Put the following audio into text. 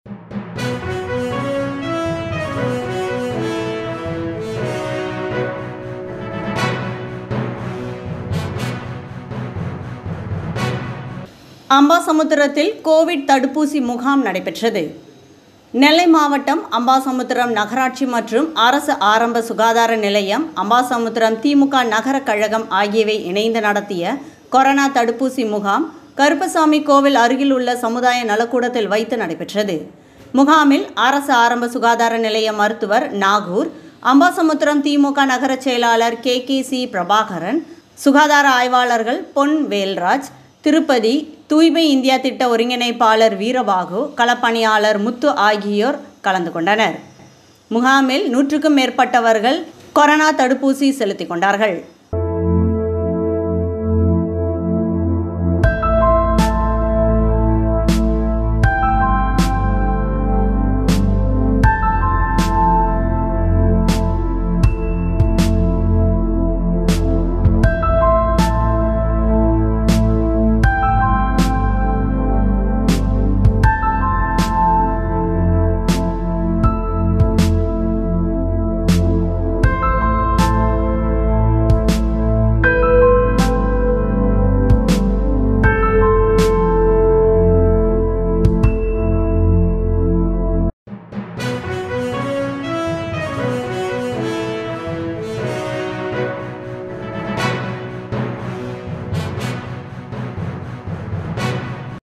அம்பாசமுத்திரத்தில் Covid தடுப்பூசி முகாம் நடைபெற்றது. நெல்லை மாவட்டம் அம்பாசமுத்திரம் நகராட்சி மற்றும் அரசு ஆரம்ப சுகாதார நிலையம், அம்பாசமுத்திரம் திமுக நகர கழகம் ஆகியவை இணைந்து நடத்திய கொரோனா தடுப்பூசி முகாம் கருப்பசாமி கோவில் அருகில் உள்ள சமுதாய நலக்கூடத்தில் வைத்து நடைபெற்றது. முகாமில் அரசு ஆரம்ப சுகாதார நிலைய மருத்துவர் நாகூர், அம்பாசமுத்திரம் திமுக நகர செயலாளர் KKC பிரபாகரன், சுகாதார ஆய்வாளர்கள் பொன் வேல்ராஜ், திருப்பதி, தூய்மை இந்தியா திட்ட ஒருங்கிணைப்பாளர் வீரபாகு, களப்பணியாளர் முத்து ஆகியோர் கலந்து கொண்டனர். முகாமில் 100க்கும் மேற்பட்டவர்கள் கொரோனா தடுப்பூசி செலுத்திக் கொண்டார்கள்.